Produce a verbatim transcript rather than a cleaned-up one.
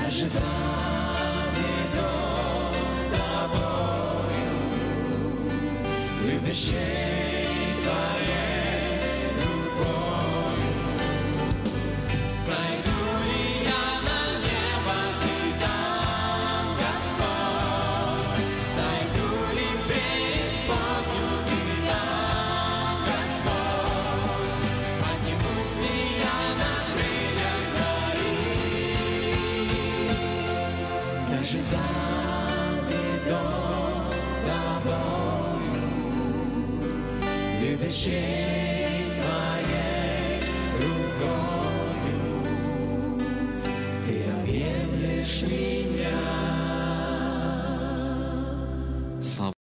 ожидании до тобою, любящей твоей рукою. Зайду ли я на небо, ты там, Господь? Зайду ли в преисподнюю, ты там, Господь? Поднимусь ли я на крыльях зари, ожидании до тобою, любящей твоей рукою, ты объемлешь меня. Слава